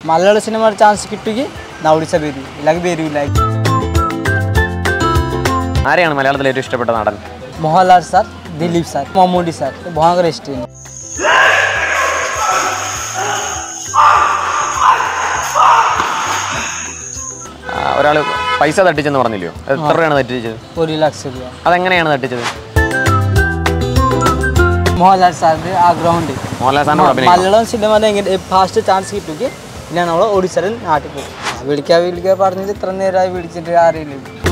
മലയാള cinema chance കിട്ടുമെങ്കിൽ ഒഡീസ വരും, ഇല്ലെങ്കിൽ വരില്ല. ആരെയാണ് മലയാളത്തിൽ ഏറ്റവും ഇഷ്ടപ്പെട്ട നടൻ? Mohanlal sir, Dileep sir, Mammootty sir ഭയങ്കര ഇഷ്ടമാണ്. ഒരാൾ പൈസ തട്ടിച്ചെന്ന് പറഞ്ഞില്ലയോ? എത്ര രൂപയാണ് തട്ടിച്ചത്? 1 ലക്ഷം രൂപ. അതെങ്ങനെയാണ് തട്ടിച്ചത്? മോഹൻലാൽ സാറിന് ആഗ്രഹമുണ്ട് മലയാളം സിനിമ എങ്ങനെ ഫാസ്റ്റ് ചാൻസ് കിട്ടുമെങ്കിൽ പിന്നെ നമ്മൾ ഒഡീസയിൽ നാട്ടിൽ പോകും. വിളിക്കാൻ പറഞ്ഞത് ഇത്ര നേരമായി വിളിച്ചിട്ട് അറിയില്ല.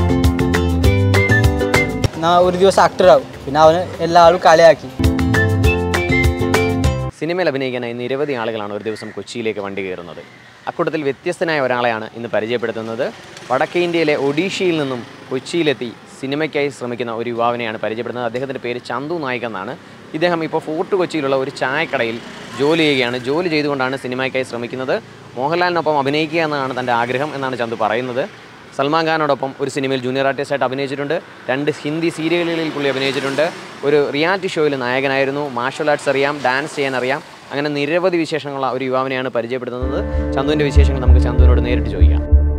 ഒരു ദിവസം ആക്ടറാവും, പിന്നെ അവന് എല്ലാ ആളും കളിയാക്കി. സിനിമയിൽ അഭിനയിക്കാനായി നിരവധി ആളുകളാണ് ഒരു ദിവസം കൊച്ചിയിലേക്ക് വണ്ടി കയറുന്നത്. അക്കൂട്ടത്തിൽ വ്യത്യസ്തനായ ഒരാളെയാണ് ഇന്ന് പരിചയപ്പെടുത്തുന്നത്. വടക്കേ ഇന്ത്യയിലെ ഒഡീഷയിൽ നിന്നും കൊച്ചിയിലെത്തി സിനിമയ്ക്കായി ശ്രമിക്കുന്ന ഒരു യുവാവിനെയാണ് പരിചയപ്പെടുന്നത്. അദ്ദേഹത്തിൻ്റെ പേര് ചന്തു നായിക് എന്നാണ്. ഇദ്ദേഹം ഇപ്പോൾ ഫോർട്ട് കൊച്ചിയിലുള്ള ഒരു ചായക്കടയിൽ ജോലി ചെയ്യുകയാണ്. ജോലി ചെയ്തുകൊണ്ടാണ് സിനിമയ്ക്കായി ശ്രമിക്കുന്നത്. മോഹൻലാലിനൊപ്പം അഭിനയിക്കുക എന്നതാണ് തൻ്റെ ആഗ്രഹം എന്നാണ് ചന്തു പറയുന്നത്. സൽമാൻ ഖാനോടൊപ്പം ഒരു സിനിമയിൽ ജൂനിയർ ആർട്ടിസ്റ്റായിട്ട് അഭിനയിച്ചിട്ടുണ്ട്. 2 ഹിന്ദി സീരിയലുകളിൽ പുള്ളി അഭിനയിച്ചിട്ടുണ്ട്. ഒരു റിയാലിറ്റി ഷോയിൽ നായകനായിരുന്നു. മാർഷൽ ആർട്സ് അറിയാം, ഡാൻസ് ചെയ്യാൻ അറിയാം. അങ്ങനെ നിരവധി വിശേഷങ്ങളുള്ള ഒരു യുവാവിനെയാണ് പരിചയപ്പെടുത്തുന്നത്. ചന്തുവിൻ്റെ വിശേഷങ്ങൾ നമുക്ക് ചന്തുവിനോട് നേരിട്ട് ചോദിക്കാം.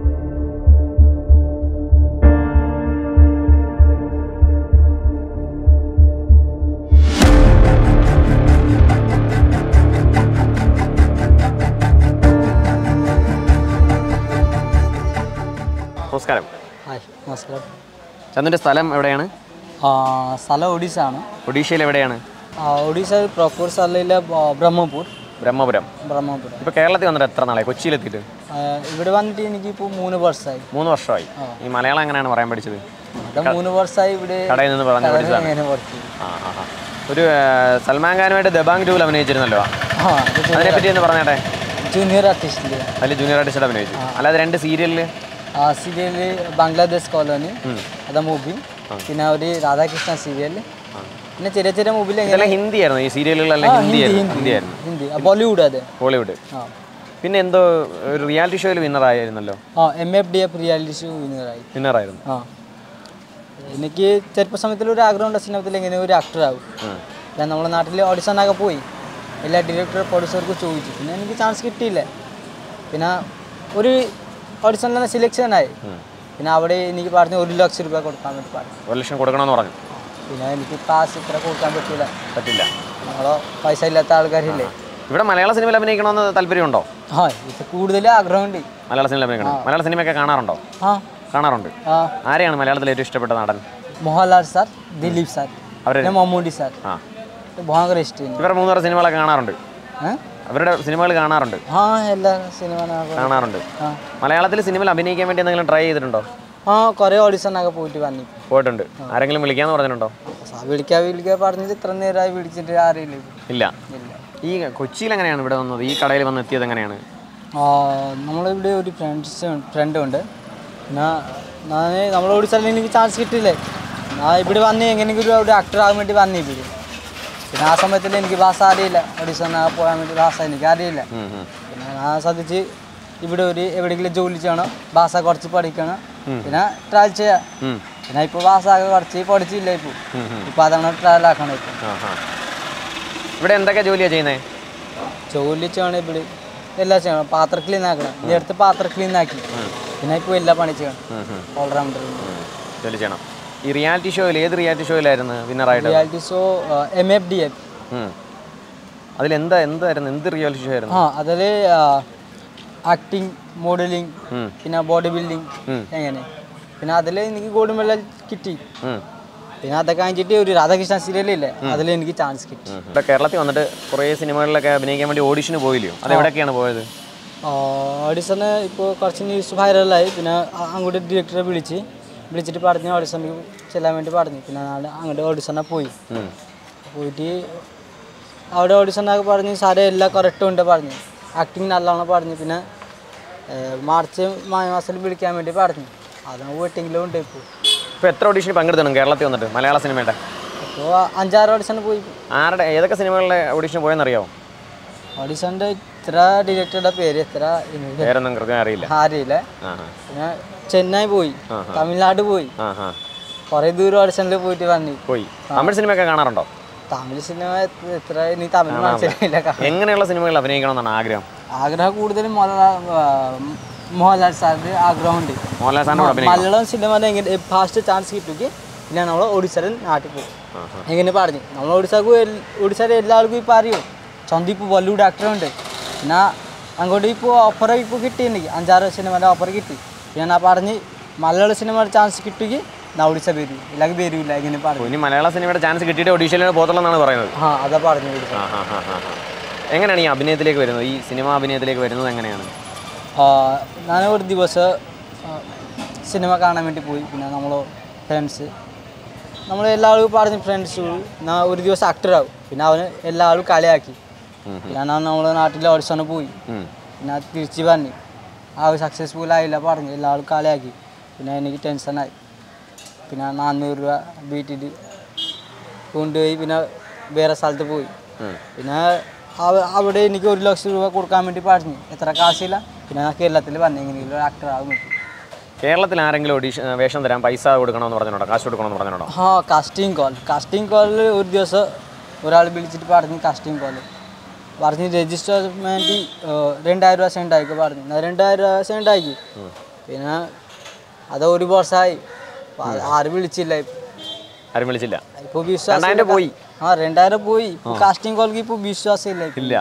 നമസ്കാരം. നമസ്കാരം. ചന്തുവിൻ്റെ സ്ഥലം എവിടെയാണ്? സ്ഥലം ഒഡീഷ ആണ്. ഒഡീഷയിൽ എവിടെയാണ്? ഒഡീഷ പ്രോപ്പർ സ്ഥലമില്ല, ബ്രഹ്മപുരം. ഇപ്പോൾ കേരളത്തിൽ വന്നിട്ട് എത്ര നാളായി? കൊച്ചിയിലെത്തിയിട്ട് ഇവിടെ വന്നിട്ട് എനിക്കിപ്പോൾ 3 വർഷമായി. 3 വർഷമായി. ഈ മലയാളം എങ്ങനെയാണ് പറയാൻ പഠിച്ചത്? 3 വർഷമായി ഇവിടെ കടയിൽ നിന്ന് പറഞ്ഞു പഠിച്ചതാണ്. ഒരു സൽമാൻ ഖാനുമായിട്ട് ദബാങ് 2 അഭിനയിച്ചിരുന്നല്ലോ, അതിനെപ്പറ്റി എന്ന് പറഞ്ഞേട്ടെ. Junior artist. അതിൽ ജൂനിയർ ആർട്ടിസ്റ്റ് അഭിനയിച്ചു. അല്ലാതെ 2 സീരിയലിൽ ബംഗ്ലാദേശ് കോളനി അതാ മൂവി, പിന്നെ ഒരു രാധാകൃഷ്ണ സീരിയൽ, പിന്നെ ചെറിയ ചെറിയ മൂവിൽ ഹിന്ദി ആയിരുന്നു. ഈ സീരിയലുകളെല്ലാം ഹിന്ദി ബോളിവുഡ്. അതെ, ബോളിവുഡ്. പിന്നെ എന്തോ ഒരു റിയാലിറ്റി ഷോയിൽ വിന്നറായിരുന്നല്ലോ. MFDF റിയാലിറ്റി ഷോ വിന്നറായിരുന്നു. എനിക്ക് ചെറുപ്പ സമയത്തിൽ ഒരു ആഗ്രഹം ഉണ്ട് സിനിമത്തിൽ എങ്ങനെ ഒരു ആക്ടറാകും. ഞാൻ നമ്മുടെ നാട്ടിൽ ഓഡിഷനൊക്കെ പോയി, എല്ലാ ഡയറക്ടർ പ്രൊഡ്യൂസർക്കും ചോദിച്ചു. പിന്നെ എനിക്ക് ചാൻസ് കിട്ടിയില്ല. പിന്നെ ഒരു ഓഡിഷനിൽ തന്നെ സെലക്ഷനായി. പിന്നെ അവിടെ എനിക്ക് പറഞ്ഞു 1 ലക്ഷം രൂപ കൊടുക്കാൻ വേണ്ടി പറഞ്ഞു. 1 ലക്ഷം കൊടുക്കണമെന്ന് പറഞ്ഞു. പിന്നെ എനിക്ക് കാശ് ഇത്ര കൊടുക്കാൻ പറ്റില്ല. നമ്മളോ പൈസ ഇല്ലാത്ത ആൾക്കാരില്ലേ. ഇവിടെ മലയാള സിനിമയിൽ അഭിനയിക്കണമെന്ന് താല്പര്യമുണ്ടോ? ഇത് കൂടുതൽ ആഗ്രഹമുണ്ട്. മലയാള സിനിമ അഭിനയിക്കണം. മലയാള സിനിമയൊക്കെ കാണാറുണ്ടോ? കാണാറുണ്ട്. ആരെയാണ് മലയാളത്തിൽ ഏറ്റവും ഇഷ്ടപ്പെട്ട നടൻ? Mohanlal sir, Dileep sir, Mammootty sir ഭയങ്കര ഇഷ്ടമാണ്. ഇവരുടെ 3 സിനിമകളൊക്കെ കാണാറുണ്ട്. അവരുടെ സിനിമകൾ കാണാറുണ്ട്. എല്ലാ സിനിമ കാണാറുണ്ട്. മലയാളത്തിൽ സിനിമയിൽ അഭിനയിക്കാൻ വേണ്ടി എന്തെങ്കിലും ട്രൈ ചെയ്തിട്ടുണ്ടോ? കുറേ ഓഡിഷനൊക്കെ പോയിട്ടുണ്ട്. ആരെങ്കിലും വിളിക്കാന്ന് പറഞ്ഞിട്ടുണ്ടോ? വിളിക്കാൻ പറഞ്ഞത് ഇത്ര നേരമായി വിളിച്ചിട്ട് അറിയില്ല. ഇല്ല. ഈ കൊച്ചിയിൽ എങ്ങനെയാണ് ഇവിടെ വന്നത്? ഈ കടയിൽ വന്ന് എത്തിയത് എങ്ങനെയാണ്? നമ്മളിവിടെ ഒരു ഫ്രണ്ട് ഉണ്ട്. പിന്നെ നമ്മൾ ഓഡിഷനിൽ എനിക്ക് ചാൻസ് കിട്ടിയില്ലേ. ഞാൻ ഇവിടെ വന്ന് എങ്ങനെയെങ്കിലും ഒരു ആക്ടർ ആകാൻ വേണ്ടി വന്നു ഇവിടെ. പിന്നെ ആ സമയത്തിൽ എനിക്ക് ഭാഷ അറിയില്ല, ഓഡിഷനൊക്കെ പോകാൻ വേണ്ടി ഭാഷ എനിക്ക് അറിയില്ല. പിന്നെ ഞാൻ ശ്രദ്ധിച്ച് ഇവിടെ എവിടെയെങ്കിലും ജോലി ചെയ്യണം, ഭാഷ കുറച്ച് പഠിക്കണം, പിന്നെ ട്രയൽ ചെയ്യാം. പിന്നെ ഇപ്പോൾ ഭാഷ കുറച്ച് പഠിച്ചില്ല. ഇപ്പൊ അതാണ് ട്രയൽ ആക്കണം. ഇവിടെ എന്തൊക്കെ ജോലിയാണ് ചെയ്യുന്നത്? ജോലി ചെയ്യണം ഇവിടെ എല്ലാം ചെയ്യണം. പാത്രം ക്ലീൻ ആക്കണം. ഈ അടുത്ത് പാത്രം ക്ലീൻ ആക്കി. പിന്നെ ഇപ്പോൾ എല്ലാ പണി ചെയ്യണം. ഓൾറൗണ്ടർ ജോലി ചെയ്യണം. ഈ റിയാലിറ്റി ഷോയിൽ ഏത് റിയാലിറ്റി ഷോയിലായിരുന്നു വിന്നറായിട്ട്? Reality show MFDF. എന്തായിരുന്നു? എന്ത് റിയാലിറ്റി ഷോ ആയിരുന്നു? അതിൽ ആക്ടിങ്, മോഡലിംഗ്, പിന്നെ ബോഡി ബിൽഡിങ് എങ്ങനെ. പിന്നെ അതിൽ എനിക്ക് ഗോൾഡ് മെഡൽ കിട്ടി. പിന്നെ അതൊക്കെ കഴിഞ്ഞിട്ട് ഒരു രാധാകൃഷ്ണ സീരിയലില്ലേ, അതിൽ എനിക്ക് ചാൻസ് കിട്ടി. ഇവിടെ കേരളത്തിൽ വന്നിട്ട് കുറേ സിനിമകളിലൊക്കെ അഭിനയിക്കാൻ വേണ്ടി ഓഡിഷന് പോയില്ലയോ? അതെവിടെയൊക്കെയാണ് പോയത്? ഓഡിഷന് ഇപ്പോൾ കുറച്ച് ന്യൂസ് വൈറലായി. പിന്നെ അങ്ങോട്ട് ഡയറക്ടറെ വിളിച്ചിട്ട് പറഞ്ഞ് ഓഡിഷനിൽ ചെല്ലാൻ വേണ്ടി പറഞ്ഞു. പിന്നെ അങ്ങോട്ട് ഓഡിഷനെ പോയിട്ട് അവിടെ ഓഡിഷനൊക്കെ പറഞ്ഞ് സാറേ എല്ലാം കറക്റ്റും ഉണ്ട് പറഞ്ഞു. ആക്ടിങ് നല്ലോണം പറഞ്ഞു. പിന്നെ മാർച്ച് മാസത്തിൽ വിളിക്കാൻ വേണ്ടി പറഞ്ഞു. അതിന് വെയിറ്റിംഗിലും ഉണ്ട്. ഇപ്പോൾ എത്ര ഓഡിഷന് പങ്കെടുക്കണം കേരളത്തിൽ വന്നിട്ട് മലയാള സിനിമയുടെ? ഇപ്പോൾ 5-6 ഓഡിഷന് പോയി. ഏതൊക്കെ സിനിമകളിലെ ഓഡിഷൻ പോയെന്നറിയാമോ? ഓഡിഷൻ്റെ ഇത്ര ഡയറക്ടറുടെ പേരൊന്നും അറിയില്ല. പിന്നെ ചെന്നൈ പോയി, തമിഴ്നാട് പോയി, കുറേ ദൂരം ഓഡിഷനിൽ പോയിട്ട് പോയി. തമിഴ് സിനിമയൊക്കെ കാണാറുണ്ടോ? തമിഴ് സിനിമ എത്ര തമിഴ് മനസ്സിലായില്ല. എങ്ങനെയുള്ള സിനിമകൾ അഭിനയിക്കണമെന്നാണ് ആഗ്രഹം? ആഗ്രഹം കൂടുതലും മോഹൻലാൽ സാറിൻ്റെ ആഗ്രഹമുണ്ട്. മോഹൻലാൽ സാറിനോട് അഭിനയിക്കണം. മലയാളം സിനിമയിൽ എങ്ങനെ ഫാസ്റ്റ് ചാൻസ് കിട്ടുമെങ്കിൽ പിന്നെ നമ്മൾ ഒഡീസയിൽ നാട്ടിൽ പോകും. എങ്ങനെ പറഞ്ഞു നമ്മൾ ഒഡീസയിൽ എല്ലാവർക്കും ഇപ്പോൾ അറിയും. സന്ദീപ് ബോളിവുഡ് ആക്ടറുണ്ട്. പിന്നെ അങ്ങോട്ട് ഇപ്പോൾ ഓഫർ ഇപ്പോൾ കിട്ടിയെങ്കിൽ 5-6 സിനിമയുടെ ഓഫർ കിട്ടി. പിന്നെ ഞാൻ പറഞ്ഞ് മലയാള സിനിമയുടെ ചാൻസ് കിട്ടുമെങ്കിൽ ഞാൻ ഒഡീസ വരും, ഇല്ലെങ്കിൽ വരില്ല. ഇങ്ങനെ പറഞ്ഞു. ഇനി മലയാള സിനിമയുടെ ചാൻസ് കിട്ടിയിട്ട് ഒഡീഷയിലാണ് പോകത്തുള്ളതാണ് പറയുന്നത്. അതാ പറഞ്ഞു. എങ്ങനെയാണ് ഈ അഭിനയത്തിലേക്ക് വരുന്നത്, ഈ സിനിമ അഭിനയത്തിലേക്ക് വരുന്നത് എങ്ങനെയാണ്? ഞാൻ ഒരു ദിവസം സിനിമ കാണാൻ വേണ്ടി പോയി. പിന്നെ നമ്മൾ ഫ്രണ്ട്സ് എല്ലാവരും പറഞ്ഞു ഫ്രണ്ട്സ് ഞാൻ ഒരു ദിവസം ആക്ടറാകും. പിന്നെ അവന് എല്ലാവരും കളിയാക്കി. പിന്നെ ഞാൻ നമ്മളെ നാട്ടിലെ ഓഡിഷന് പോയി. പിന്നെ തിരിച്ച് പറഞ്ഞു സക്സസ്ഫുൾ ആയില്ല പറഞ്ഞു. എല്ലാവരും കളിയാക്കി. പിന്നെ എനിക്ക് ടെൻഷനായി. പിന്നെ 400 രൂപ വീട്ടിൽ കൊണ്ടുപോയി. പിന്നെ വേറെ സ്ഥലത്ത് പോയി. പിന്നെ അവിടെ എനിക്ക് 1 ലക്ഷം രൂപ കൊടുക്കാൻ വേണ്ടി പറഞ്ഞു. എത്ര കാശില്ല. പിന്നെ ഞാൻ കേരളത്തിൽ വന്നു എങ്ങനെയെങ്കിലും ആക്ടറാകും പറ്റും. കേരളത്തിൽ ആരെങ്കിലും വേഷം തരാൻ പൈസ കൊടുക്കണമെന്ന് പറഞ്ഞോ, കാശ് കൊടുക്കണമെന്ന് പറഞ്ഞോ? കാസ്റ്റിംഗ് കോളിൽ ഒരു ദിവസം ഒരാൾ വിളിച്ചിട്ട് പറഞ്ഞു കാസ്റ്റിംഗ് കോൾ പറഞ്ഞ് രജിസ്റ്റർമെൻറ്റ് 2000 രൂപ സെൻഡ് ആയിക്കോ പറഞ്ഞു. 2000 രൂപ സെൻഡ് ആക്കി. പിന്നെ അത് ഒരു വർഷമായി. ആരും വിളിച്ചില്ല. ഇപ്പോൾ വിശ്വാസം പോയി. 2000 പോയി. കാസ്റ്റിംഗ് കോൾക്ക് ഇപ്പോൾ വിശ്വാസം ഇല്ല.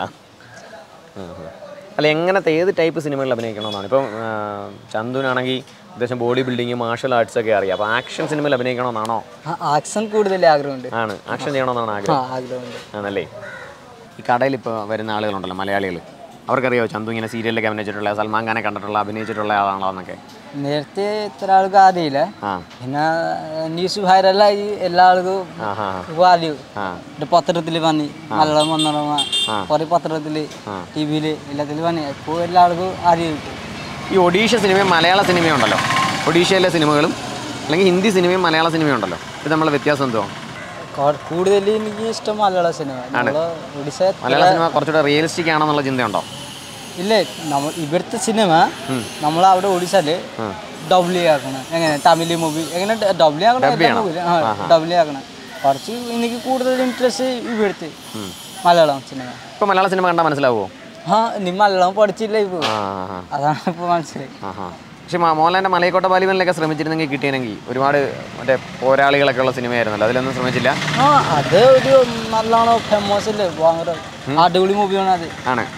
അല്ല, എങ്ങനത്തെ ഏത് ടൈപ്പ് സിനിമകളിൽ അഭിനയിക്കണമെന്നാണ്? ഇപ്പം ചന്തുവിനാണെങ്കിൽ അത്യാവശ്യം ബോഡി ബിൽഡിങ്, മാർഷൽ ആർട്സ് ഒക്കെ അറിയാം. അപ്പോൾ ആക്ഷൻ സിനിമയിൽ അഭിനയിക്കണമെന്നാണോ? ആക്ഷൻ കൂടുതൽ ആഗ്രഹമുണ്ട്. ആക്ഷൻ ചെയ്യണമെന്നാണ് ആഗ്രഹമുണ്ട്. ആണല്ലേ. ഈ കടയിൽ ഇപ്പോൾ വരുന്ന ആളുകളുണ്ടല്ലോ, മലയാളികൾ, അവർക്കറിയാമോ ചന്തു ഇങ്ങനെ സീരിയലിലൊക്കെ അഭിനയിച്ചിട്ടുള്ള, സൽമാൻ ഖാനെ കണ്ടിട്ടുള്ള, അഭിനയിച്ചിട്ടുള്ള ആളാണോ എന്നൊക്കെ? നേരത്തെ ഇത്ര ആൾക്ക് അറിയില്ല. പിന്നെ ന്യൂസ് വൈറലായി എല്ലാ ആൾക്കും അറിയും. പത്രത്തിൽ വന്നി, മലയാളം മനോരമ, കുറേ പത്രത്തിൽ, TV എല്ലാത്തിലും വന്നി. ഇപ്പോൾ എല്ലാ ആൾക്കും അറിയും. ഈ ഒഡീഷ സിനിമയും മലയാള സിനിമയും ഉണ്ടല്ലോ, ഒഡീഷയിലെ സിനിമകളും അല്ലെങ്കിൽ ഹിന്ദി സിനിമയും മലയാള സിനിമയും ഉണ്ടല്ലോ, ഇത് നമ്മളെ വ്യത്യാസം എന്തോ? കൂടുതൽ എനിക്ക് ഇഷ്ടം മലയാള സിനിമ. മലയാള സിനിമ കുറച്ചുകൂടെ റിയലിസ്റ്റിക് ആണെന്നുള്ള ചിന്തയുണ്ടോ? ഇല്ലേ, ഇവിടുത്തെ സിനിമ നമ്മൾ അവിടെ ഒഡീഷയില് ഡബ്ല്യൂ ആക്കണം. എങ്ങനെ തമിഴ് മൂവി എങ്ങനെ ഡബ്ല്യൂ ആക്കണം, ഡബ്ല്യൂ ആക്കണം. കുറച്ച് എനിക്ക് കൂടുതൽ ഇൻട്രസ്റ്റ് ഇവിടുത്തെ മലയാളം സിനിമ. ഇപ്പൊ മലയാള സിനിമ കണ്ടാൽ മനസ്സിലാവുമോ? നീ മലയാളം പഠിച്ചില്ല ഇപ്പോൾ, അതാണ് ഇപ്പോൾ മനസ്സിലായി. പക്ഷെ മോഹൻലാലിന്റെ മലയക്കോട്ട ബാലിമനിലൊക്കെ ശ്രമിച്ചിരുന്നെങ്കിൽ കിട്ടിയെങ്കിൽ ഒരുപാട് മറ്റേ പോരാളികളൊക്കെ ഉള്ള സിനിമയായിരുന്നല്ലോ, അതിലൊന്നും ശ്രമിച്ചില്ല. അത് ഒരു നല്ലോണം ഫേമസ് അല്ലേ, ഭയങ്കര അടിപൊളി മൂവിയാണ് അത്.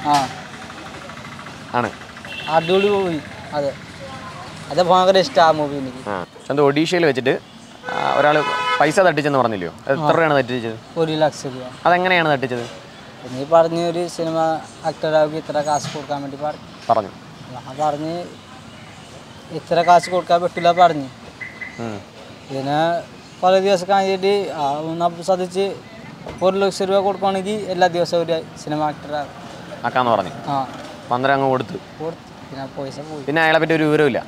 ആണ് അടിപൊളി മൂവി. അത് ഭയങ്കര ഇഷ്ടം ആ മൂവി എനിക്ക്. അത് ഒഡീഷയിൽ വെച്ചിട്ട് ഒരാൾ പൈസ തട്ടിച്ചെന്ന് പറഞ്ഞില്ലയോ? എത്ര രൂപയാണ് തട്ടിച്ചത്? 1 ലക്ഷം രൂപ. അതെങ്ങനെയാണ് തട്ടിച്ചത്? നീ പറഞ്ഞ ഒരു സിനിമ ആക്ടറാക്കി ഇത്ര കാശ് കൊടുക്കാൻ വേണ്ടി പറഞ്ഞു. ഞാൻ പറഞ്ഞ് ഇത്ര കാശ് കൊടുക്കാൻ പറ്റില്ല പറഞ്ഞു. പിന്നെ പല ദിവസം കഴിഞ്ഞിട്ട് സാധിച്ച് 1 ലക്ഷം രൂപ കൊടുക്കുകയാണെങ്കിൽ എല്ലാ ദിവസവും ഒരു സിനിമ ആക്ടറാക്കാന്ന് പറഞ്ഞു. പന്ത്രണ്ട് അങ്ങ് കൊടുത്തു. പിന്നെ പൈസ പോയി. പിന്നെ അയാളെ പറ്റി ഒരു വിവരമില്ല.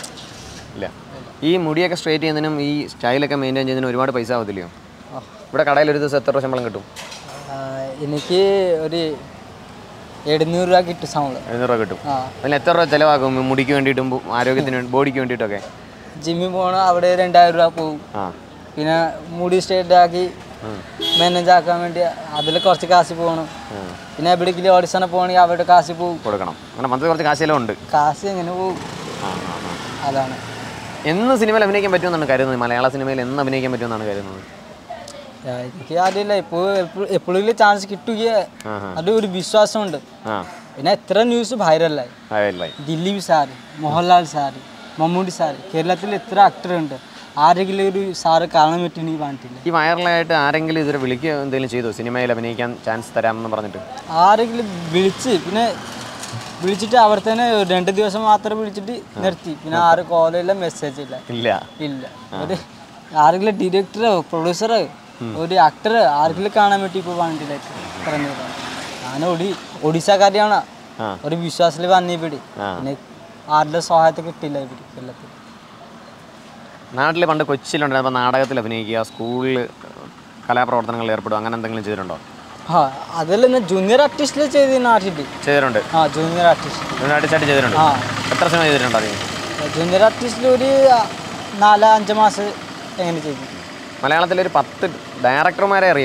ഈ മുടിയൊക്കെ സ്ട്രൈറ്റ് ചെയ്യുന്നതിനും ഈ സ്റ്റൈലൊക്കെ മെയിൻറ്റെയിൻ ചെയ്യുന്നതിനും ഒരുപാട് പൈസ ആവത്തില്ലയോ? ഇവിടെ കടയിൽ ഒരു ദിവസം എത്ര രൂപ ശമ്പളം കിട്ടും? എനിക്ക് ഒരു 700 രൂപ കിട്ടും ശമ്പളം. 700 രൂപ കിട്ടും. അതിന് എത്ര രൂപ ചിലവാക്കും മുടിക്ക് വേണ്ടിയിട്ടും ആരോഗ്യത്തിന് ബോഡിക്ക് വേണ്ടിയിട്ടൊക്കെ? ജിമ്മിൽ പോകണം, അവിടെ 2000 രൂപ പോകും. പിന്നെ മുടി സ്ട്രൈറ്റ് ആക്കി മാനേജ് ആക്കാൻ വേണ്ടി അതിൽ കുറച്ച് കാശ് പോകണം. പിന്നെ എവിടേക്കെങ്കിലും ഓഡിഷനെ പോകണമെങ്കിൽ അവിടെ കാശ് പോകും, കൊടുക്കണം. അങ്ങനെ മൊത്തം കുറച്ച് കാശെല്ലാം ഉണ്ട്. കാശ് എങ്ങനെ പോകും? അതാണ്. എന്ന് സിനിമയിൽ അഭിനയിക്കാൻ പറ്റുമെന്നാണ് കരുതുന്നത്? മലയാള സിനിമയിൽ എന്ന് അഭിനയിക്കാൻ പറ്റുമെന്നാണ് കരുതുന്നത്? എനിക്ക് അറിയില്ല. എപ്പോഴെങ്കിലും ചാൻസ് കിട്ടുക അത് ഒരു വിശ്വാസമുണ്ട്. പിന്നെ എത്ര ന്യൂസ് വൈറലായി. Dileep sir, Mohanlal sir, Mammootty sir, കേരളത്തിൽ എത്ര ആക്ടറുണ്ട്. ആരെങ്കിലും ഒരു സാറ് കാണാൻ പറ്റി എനിക്ക് പറഞ്ഞിട്ടില്ല. ഈ വൈറലായിട്ട് ആരെങ്കിലും ഇതുവരെ വിളിക്കുക എന്തെങ്കിലും ചെയ്തോ സിനിമയിൽ അഭിനയിക്കാൻ ചാൻസ് തരാമെന്ന് പറഞ്ഞിട്ട്? ആരെങ്കിലും വിളിച്ചിട്ട് അവിടെ തന്നെ 2 ദിവസം മാത്രം വിളിച്ചിട്ട് നിർത്തി. പിന്നെ ആരും കോളില്ല, മെസ്സേജ് ഇല്ല. ഒരു ആരെങ്കിലും ഡയറക്ടറോ പ്രൊഡ്യൂസറോ ഒരു ആക്ടർ ആർക്കെങ്കിലും കാണാൻ പറ്റി ഇപ്പോൾ പറഞ്ഞിട്ടില്ല. പറഞ്ഞു ഞാൻ ഒഡീഷക്കാരിയാണ്, ഒരു വിശ്വാസത്തിൽ വന്നിപ്പിടി. പിന്നെ ആരുടെ സഹായത്തെ കിട്ടില്ല ഇവർ കേരളത്തിൽ. നാട്ടിൽ പണ്ട് കൊച്ചിയിലുണ്ടായിരുന്നപ്പോൾ നാടകത്തിൽ അഭിനയിക്കുക, സ്കൂളിൽ കലാപ്രവർത്തനങ്ങളിൽ ഏർപ്പെടുക, അങ്ങനെ എന്തെങ്കിലും ചെയ്തിട്ടുണ്ടോ? അതല്ല, ജൂനിയർ ആർട്ടിസ്റ്റിൽ ചെയ്ത് നാട്ടിൽ ചെയ്തിട്ടുണ്ട്. ജൂനിയർ ആർട്ടിസ്റ്റായിട്ട് ചെയ്തിട്ടുണ്ട്. എത്ര സിനിമ ചെയ്തിട്ടുണ്ട്? ജൂനിയർ ആർട്ടിസ്റ്റിൽ ഒരു 4-5 മാസം എങ്ങനെ ചെയ്തു. മലയാളത്തിലൊരു 10 ഡയറക്ടർമാരെ അറിയോ?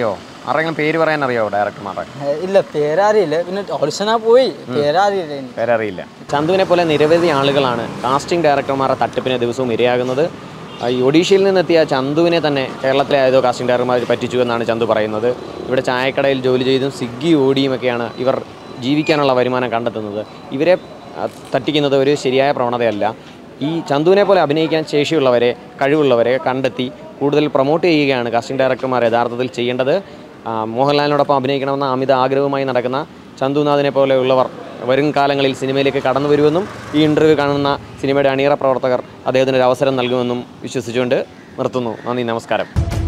ആരെങ്കിലും പേര് പറയാൻ അറിയാമോ ഡയറക്ടർമാരെ? ഇല്ല, പേരറിയില്ല. പിന്നെ ഓഡിഷനാ പോയി, പേരറിയില്ല. പേരറിയില്ല. ചന്തുവിനെ പോലെ നിരവധി ആളുകളാണ് കാസ്റ്റിംഗ് ഡയറക്ടർമാരുടെ തട്ടിപ്പിന് ദിവസവും ഇരയാകുന്നത്. ഈ ഒഡീഷയിൽ നിന്നെത്തിയ ചന്തുവിനെ തന്നെ കേരളത്തിലെ ഏതോ കാസ്റ്റിംഗ് ഡയറക്ടർമാർ പറ്റിച്ചു എന്നാണ് ചന്തു പറയുന്നത്. ഇവിടെ ചായക്കടയിൽ ജോലി ചെയ്തും സ്വിഗ്ഗി ഓടിയുമൊക്കെയാണ് ഇവർ ജീവിക്കാനുള്ള വരുമാനം കണ്ടെത്തുന്നത്. ഇവരെ തട്ടിക്കുന്നത് ഒരു ശരിയായ പ്രവണതയല്ല. ഈ ചന്തുവിനെ പോലെ അഭിനയിക്കാൻ ശേഷിയുള്ളവരെ, കഴിവുള്ളവരെ കണ്ടെത്തി കൂടുതൽ പ്രൊമോട്ട് ചെയ്യുകയാണ് കാസ്റ്റിംഗ് ഡയറക്ടർമാർ യഥാർത്ഥത്തിൽ ചെയ്യേണ്ടത്. മോഹൻലാലിനോടൊപ്പം അഭിനയിക്കണമെന്ന അമിത ആഗ്രഹവുമായി നടക്കുന്ന ചന്തുനാഥിനെ പോലെയുള്ളവർ വരും കാലങ്ങളിൽ സിനിമയിലേക്ക് കടന്നു വരുമെന്നും ഈ ഇൻ്റർവ്യൂ കാണുന്ന സിനിമയുടെ അണിയറ പ്രവർത്തകർ അദ്ദേഹത്തിന് ഒരു അവസരം നൽകുമെന്നും വിശ്വസിച്ചുകൊണ്ട് നിർത്തുന്നു. നന്ദി, നമസ്കാരം.